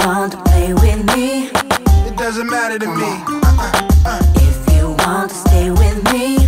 want to play with me, it doesn't matter to me. If you want to stay with me,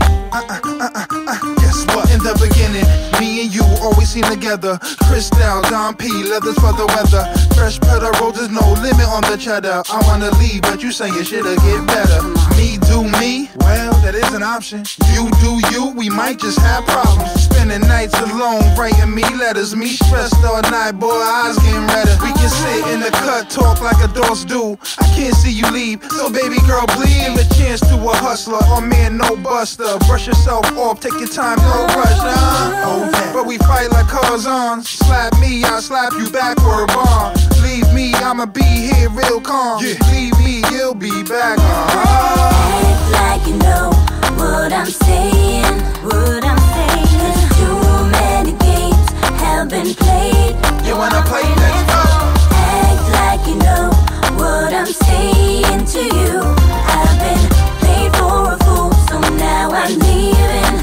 Guess what? In the beginning, me and you always seem together. Crystal, Don P, leathers for the weather. Fresh Pedal roses, no limit on the cheddar. I wanna leave, but you saying shit'll get better. Me do me? Well, that is an option. You do you? We might just have problems. Spending nights alone, writing me letters. Me stressed all night, boy, eyes getting redder. We can sit in the cut, talk like adults do. I can't see you leave, so baby girl, please give a chance to a hustler. Or man, no buster. Brush yourself off, take your time, no rush, but we fight like cars on. Slap me, I'll slap you backward, bomb. Leave me, I'ma be here real calm. Leave me, you'll be back. act like you know what I'm saying, what I'm saying. 'Cause too many games have been played. You wanna play? Let's go. Act like you know what I'm saying to you. I've been played for a fool, so now I'm leaving.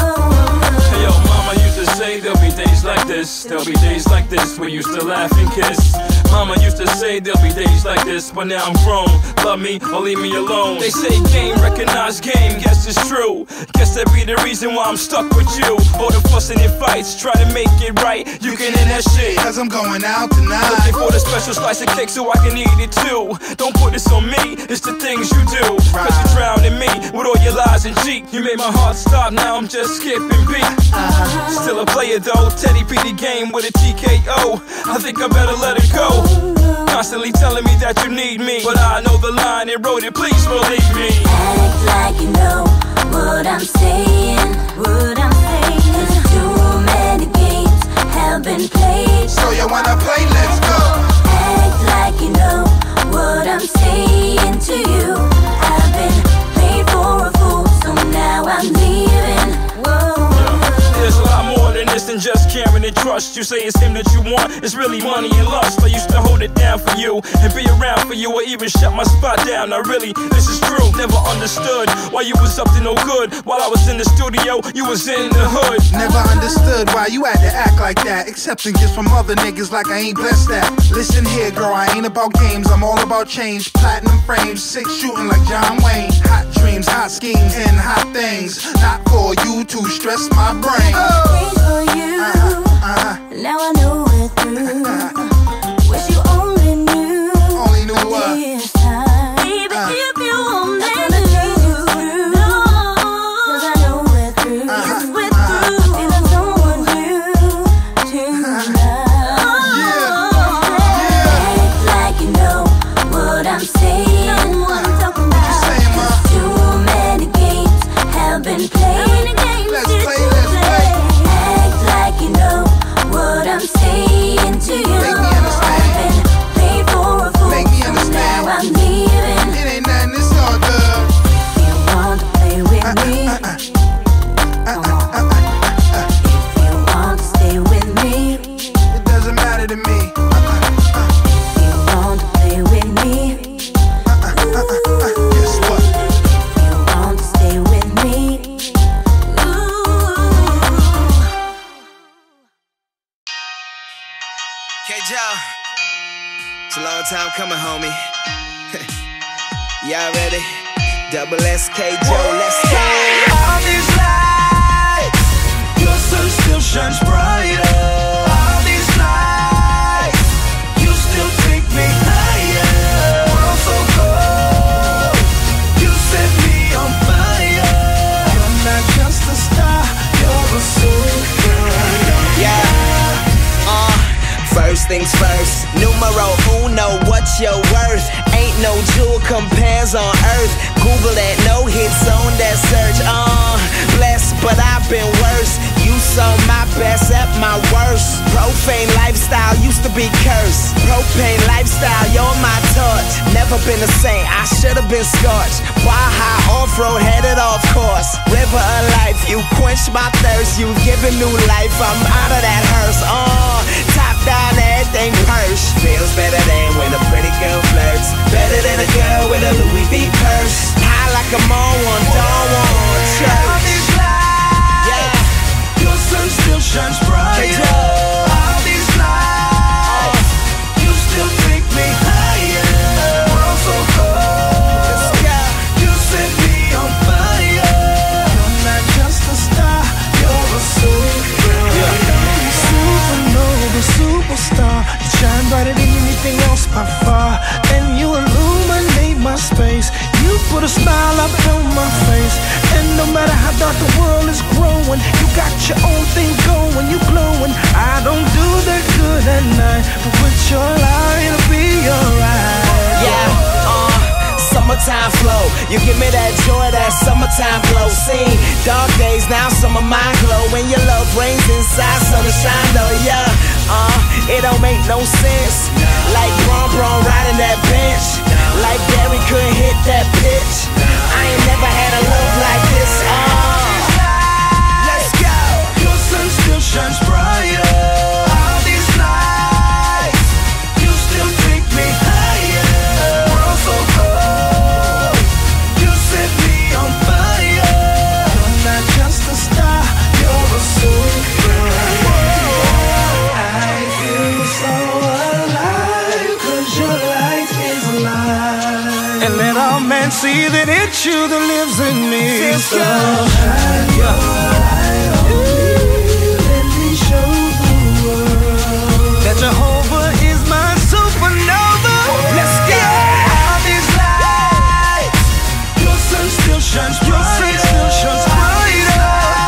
Hey yo, mama used to say there'll be days like this, there'll be days like this where you still laugh and kiss. Mama used to say there'll be days like this, but now I'm grown. Love me or leave me alone. They say game, recognize game, guess it's true. Guess that be the reason why I'm stuck with you. All the fussing and fights, try to make it right. You can end that shit, Cause I'm going out tonight. looking for the special slice of cake so I can eat it too. Don't put this on me, it's the things you do. Cause you drown in me with all your lies and cheat. You made my heart stop, now I'm just skipping beat. Still a player though, Teddy beat the game with a TKO. I think I better let it go. Constantly telling me that you need me, but I know the line and wrote it, please believe me. Act like you know what I'm saying, what I'm saying. 'Cause too many games have been played. So you wanna play? Let's go. Act like you know what I'm saying to you. I've been played for a fool, so now I'm leaving. Whoa. There's a lot more than this than just caring and trust. You say it's him that you want, it's really money and lust. I used to hold it down for you and be around for you, or even shut my spot down. Now really, this is true. Never understood why you was up to no good. While I was in the studio, you was in the hood. Never understood why you had to act like that. Accepting gifts from other niggas like I ain't blessed that. Listen here, girl, I ain't about games, I'm all about change. Platinum frames, 6 shooting like John Wayne. Hot dreams, hot schemes, and hot things. Not for you to stress my brain. Wait for you. Now I know we're through. Wish you only knew. Only knew what? This time. Baby, if you only knew. Cause I know we're through. Yes, we're through. Feeling someone new tonight. Act like you know what I'm saying. What I'm talking about. You saying, ma? Too many games have been played. Let's play, let's play. Act like you know what I'm saying to you. Make me understand. I've been played for a fool, Make me so understand. now I'm leaving. It ain't nothing, it's all good. If you want to play with me, come on. If you want to stay with me, It doesn't matter to me. if you want to play with me, Guess what? if you want to stay with me. Okay, Joe. It's a long time coming, homie. Y'all ready? Double SK Joe, let's go. All these lights, your sun still shines brighter. All these lights, you still take me higher. World so cold, you set me on fire. You're not just a star, you're a superstar. Yeah. First things first, numero uno, what's your worth? Ain't no jewel compares on earth. Google that, no hits on that search. Blessed, but I've been worse. You saw my best at my worst. Profane lifestyle used to be cursed. Propane lifestyle, you're my touch. Never been the same, I should've been scorched. Wild high off-road, headed off course. River of life, you quenched my thirst. You given new life, I'm out of that hearse. Top down, everything purse. Feels better than when a pretty girl flirts. Better than a girl with a Louis V purse. High like I'm on one, don't want church. All these lights, your sun still shines brighter. All these lights, you still take me everything else by far. And you illuminate my space. You put a smile up on my face. And no matter how dark the world is growing, you got your own thing going, you glowing. I don't do that good at night, but with your light it'll be alright. Yeah, summertime flow. You give me that joy, that summertime glow. See, dark days, now summer mind glow. When your love reigns inside, sunshine though, yeah. It don't make no sense. Like Bron riding that bench. Like Barry couldn't hit that pitch. I ain't never had a love like this. Let's go. Your sun still shines brighter. All these lights, you still take me higher. World so cold, you set me on fire. You're not just a star, you're a superstar. I feel so alive, 'cause your light is alive. And let all men see that it's you that lives in me. So shine your light on me. Let me show the world that Jehovah is my supernova. Let's go. All these lights, your sun still shines brighter. Your sun still shines brighter.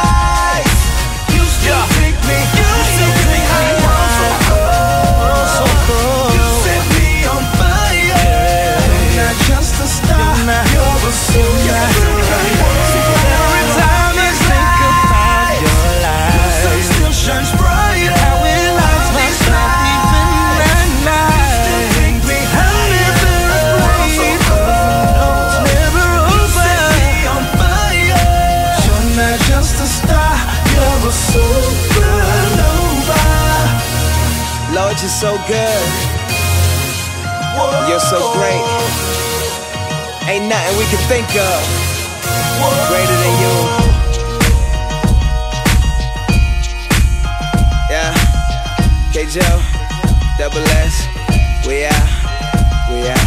You still take me. You still take me. World so cold, so cold. You set me on fire. You're not just a star, you're a superstar. Every time I think about your life, your sun still shines brighter. How it lights my life even at night. You still take me higher. World so cold, it's never over. You set me on fire. You're not just a star, you're a supernova. Lord, you're so good. You're so great. Ain't nothing we can think of greater than you. Yeah, K. Joe, Double S, we out, we out.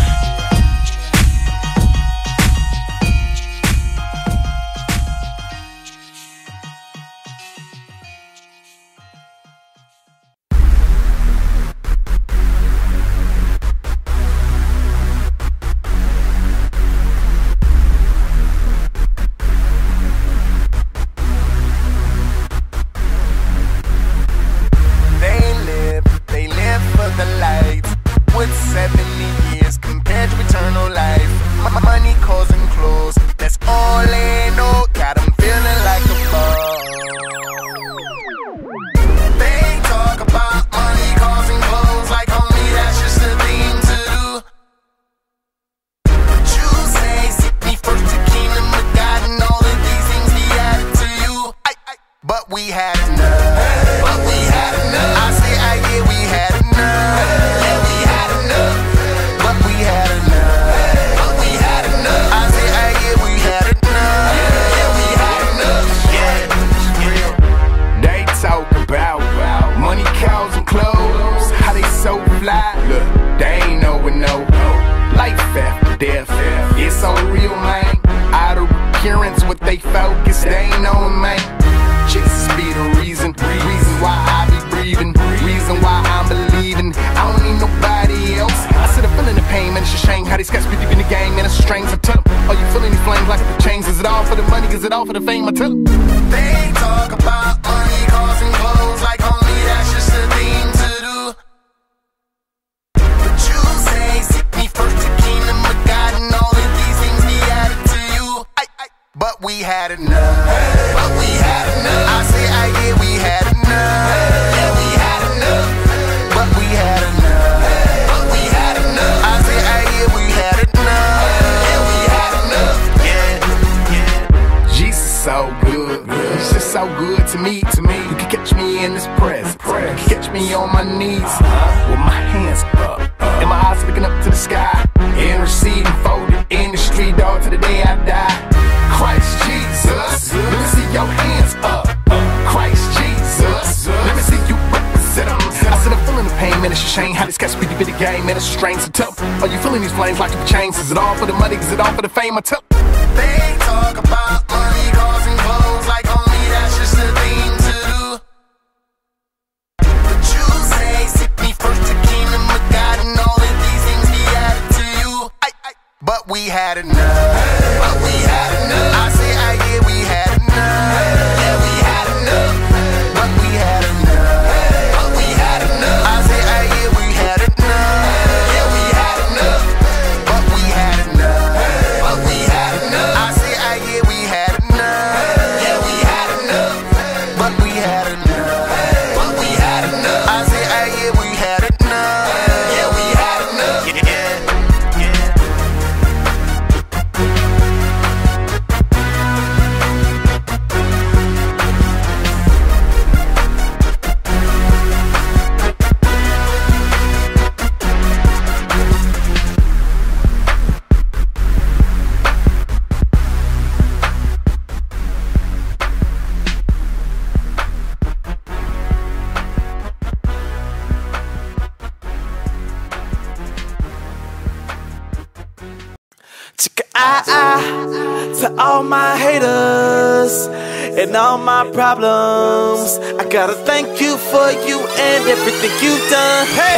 They live for the light. With 70 years compared to eternal life. Money, cars, and clothes, that's all they know. Got them feeling like a ball. They talk about money, cars, and clothes like homie, that's just a thing to do. But you say, seek me first, the kingdom of God, and all of these things be added to you. But we had enough. But we had enough. I say, yeah, we had enough. Yeah, we had enough. But we had enough. But we had enough. I say, yeah, we had enough. Yeah, we had enough. Yeah. They talk about money, cows, and clothes. How they so fly. Look, they ain't know what no. Life after death. It's so real, man. Out of recurrence, what they focus, they ain't knowing, man. Jesus be the reason why I be breathing, reason why I'm believing. I don't need nobody else. I said I'm feeling the pain, man, it's a shame how these cats be deep in the game, man, it's strange. I tell them, are you feeling these flames like the chains? Is it all for the money, is it all for the fame? I tell them. They talk about money, cars, and clothes like homie, that's just a thing to do. But you say, seek me first, the kingdom of God, and all of these things be added to you. But we had enough. But we had enough. I say, yeah, we had enough. Yeah, we had enough. But we had enough. But we had enough. I say, yeah, we had enough. Yeah, we had enough. Yeah. Jesus so good. He's just so good to me. You can catch me in this presence. You can catch me on my knees with my hands up and my eyes looking up to the sky. Interceding, folded in the street, dog, to the day I die. Christ Jesus, let me see your hands up. Christ Jesus, let me see you represent him. I said I'm feeling the pain, man, it's a shame how these cats be deep in the game, man, it's strange. So tell them, are you feeling these flames like the chains? Is it all for the money, is it all for the fame? I tell them. They talk about money, cars, and clothes like homie, that's just a thing to do. But you say, seek me first, the kingdom of God, and all but we had enough. But we had enough. I say, yeah, we had enough. Yeah, we had enough. But we had enough. But we had enough. I say, yeah, we had enough. Yeah, we had enough. But we had enough. But we had enough. I say, yeah, we had enough. Yeah, we had enough. But we had enough. But we had enough. I say, yeah, we had enough. Yeah, we had enough. Yeah, yeah. To all my haters and all my problems, I gotta thank you for you and everything you've done. Hey,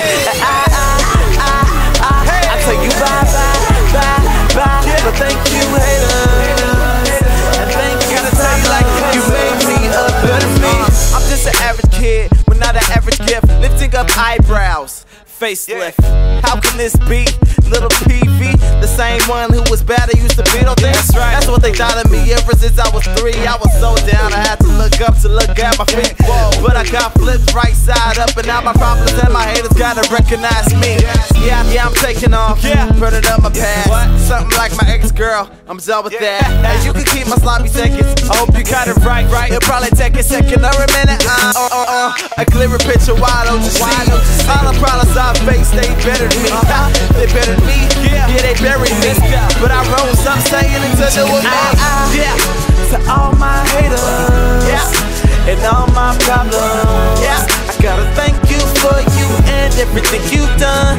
I tell you bye, but thank you haters, and thank you, gotta tell you like you made me a better me. I'm just an average kid with not an average gift, lifting up eyebrows. Facelift. How can this be? Little PV, the same one who was bad at used to beat on things. That's what they thought of me ever since I was 3. I was so down, I had to look up to look at my feet. But I got flipped right side up, and now my problems and my haters gotta recognize me. Yeah, I'm taking off, burning up my past. Something like my ex-girl, I'm done with that. And you can keep my sloppy seconds, I hope you got it right. It'll probably take a second or a minute. A clearer picture, wide open. All the problems I face, they better than me. They better than me, yeah, they buried me. But I rose up saying it to do with me. Yeah, to all my haters, and all my problems, I gotta thank you for you and everything you've done.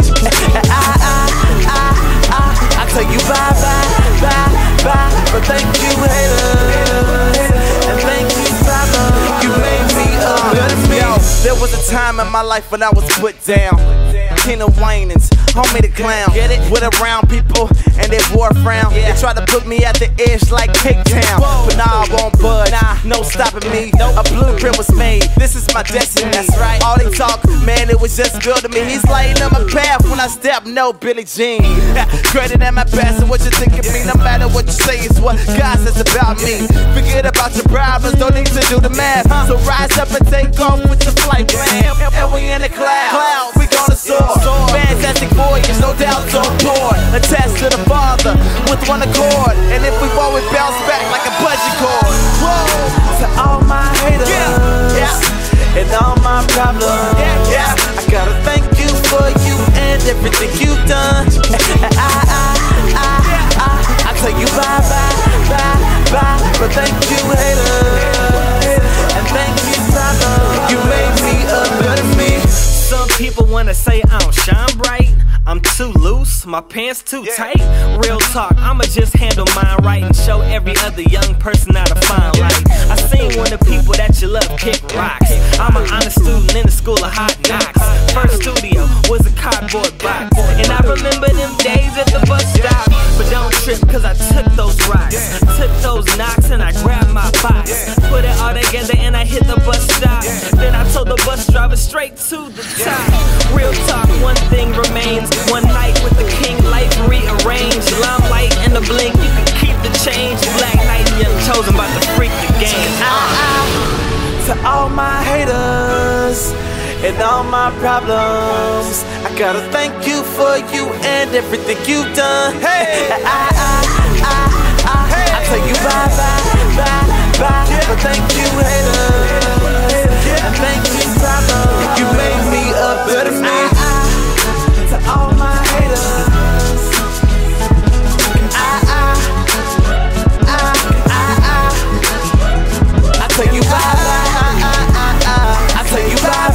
I tell you bye, but thank you haters, and thank you problems. You made me a better me. There was a time in my life when I was put down. King of Wayne's, homie the clown. Get it? With around people and they wore a frown. They tried to put me at the edge like Cape Town. But nah, I won't budge. No stopping me. A blueprint was made. This is my destiny. That's right. All they talk, man, it was just good to me. He's lighting up my path when I step. No Billie Jean. Credit at my best and what you think of me. No matter what you say, it's what God says about me. Forget about your problems, don't need to do the math. So rise up and take off with your flight plan. And we in the clouds, we gonna soar. Fantastic voyage, no doubts on board. Attached to the Father with one accord. And if we fall, we bounce back like a budget cord. Whoa, to all my haters, and all my problems, I gotta thank you for you and everything you've done. I tell you bye, but thank you haters, and thank you problems. You made me a better me. Some people wanna say I don't shine bright. I'm too loose, my pants too tight. Real talk, I'ma just handle mine right and show every other young person how to find light. I seen one of the people that you love kick rocks. I'm an honest student in the school of hot knocks. First studio was a cardboard box, and I remember them days at the bus stop. But don't trip, cause I took those rocks, took those knocks, and I grabbed my box. Put it all together and I hit the bus stop. Then I told the bus driver straight to the top. Real talk, one thing remains. One night with the king, life rearranged. Limelight and the blink, you can keep the change. Black Knight, young chosen, about to freak the game. To all my haters and all my problems, I gotta thank you for you and everything you've done. Hey, I tell you bye, but thank you haters, and thank you problems. You made me a better man. To all my haters, I tell you bye, I tell you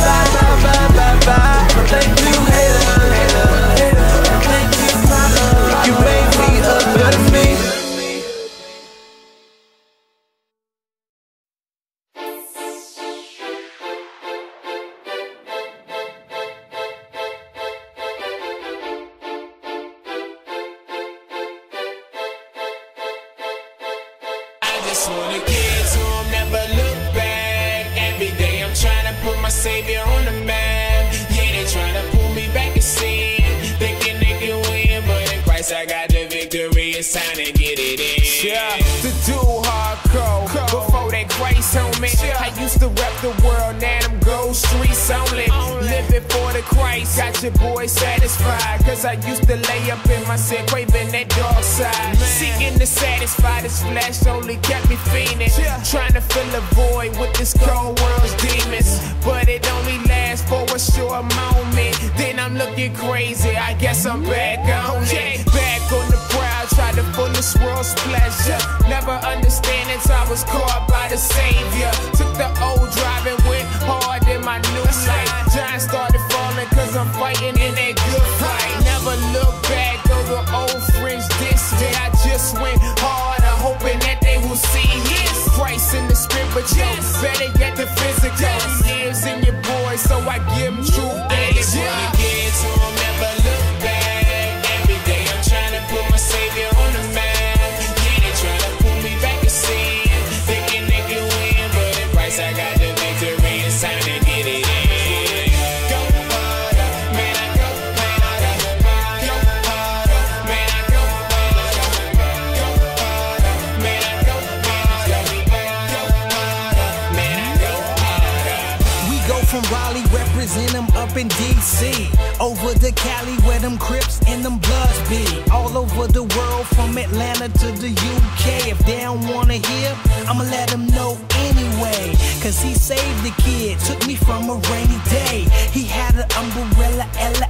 bye, but thank you haters, and thank you problems. You made me a better me. just wanna get to him, never look back. Every day I'm trying to put my savior on the map. Yeah, they trying to pull me back to sin, thinking they can win, but in Christ I got the victory. It's time to get it in. Yeah, to do hardcore before that grace on me. I used to rep the world, now them gold streets only. Living for the Christ, got your boy satisfied. Cause I used to lay up in my sin, craving that dark side. Seeking to satisfy this flesh only kept me fiending. Trying to fill a void with this cold world's demons, but it only lasts for a short moment. Then I'm looking crazy, I guess I'm back on it. Back on the prowl, try to full this world's pleasure. Never understanding I was caught by the Savior. Took the old drive and went hard in my new life. Giants started falling cause I'm fighting in that good fight. Never look back, though the old friends dissed me. I just went harder, hoping that they will see his Christ in the spiritual, better yet the physical. He lives in your boy, so I give him true days. Wanna get to him, never look back. Every day I'm trying to put my savior on the map. Yeah, they trying to pull me back to sin, thinking they can win, but in Christ I got the victory. It's time to get it in. Go harder, man, I go harder. Go harder, man, I go harder. Go harder, man, I go harder. Go harder, man, I go harder. We go from Raleigh, represent them up in DC, over to Cali where them Crips and them Bloods be. All over the world from Atlanta to the UK. If they don't wanna hear, I'ma let them know anyway. Cause he saved the kid, took me from a rainy day. He had an umbrella,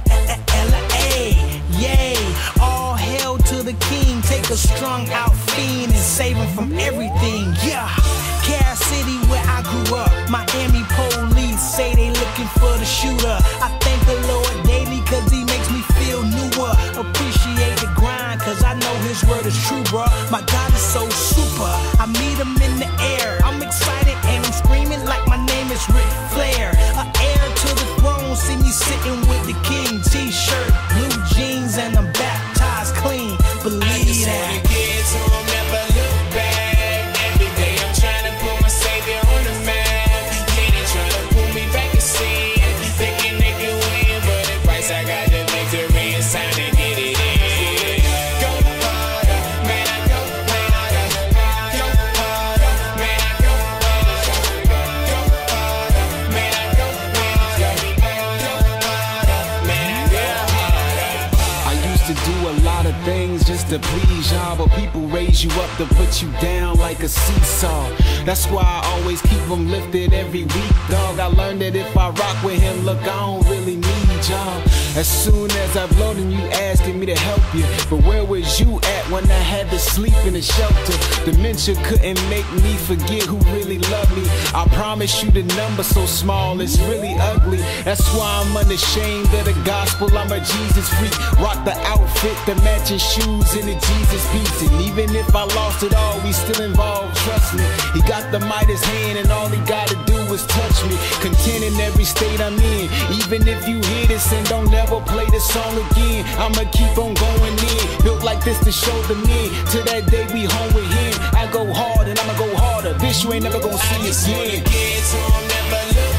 L-A. Yay, all hail to the king. Take a strung out fiend and save him from everything. Yeah, Cass City where I grew up. Miami police say they looking for the shooter. I thank the Lord daily cause he makes me feel newer. Appreciate the grind cause I know his word is true, bruh. My God is so super, I meet him in the air. I'm excited and I'm screaming like my name is Ric Flair. An heir to the throne, see me sitting with the king. T-shirt, blue jeans, and I'm baptized clean. Believe that. Wanna get to him, never look back. Every day I'm trying to put my savior on the map. Yeah, they trying to pull me back to sin, thinking they can win, but in Christ I got the victory. It's time to get it in. Go harder, man, I go harder. Go harder, man, I go harder. Go harder, man, I go harder. Go harder, man, I go harder. I used to do a lot of things just to please y'all, but people raise you up to put you down like a seesaw. That's why I always keep them lifted every week, dog. I learned that if I rock with him, look, I don't really need y'all. As soon as I blow, then you asking me to help you, but where was you at when I had to sleep in a shelter? Dementia couldn't make me forget who really loved me. I promise you the number so small, it's really ugly. That's why I'm unashamed of the gospel. I'm a Jesus freak. Rock the outfit, the matching shoes, and the Jesus piece. And even if I lost it all, we still involved, trust me. He got the Midas hand and all he gotta do is touch me. Content in every state I'm in. Even if you hear this and don't ever play this song again, I'ma keep on going in. Built like this to show the men. Till that day we home with him. I go hard and I'ma go harder. This you ain't never gonna see again. Get to him, never look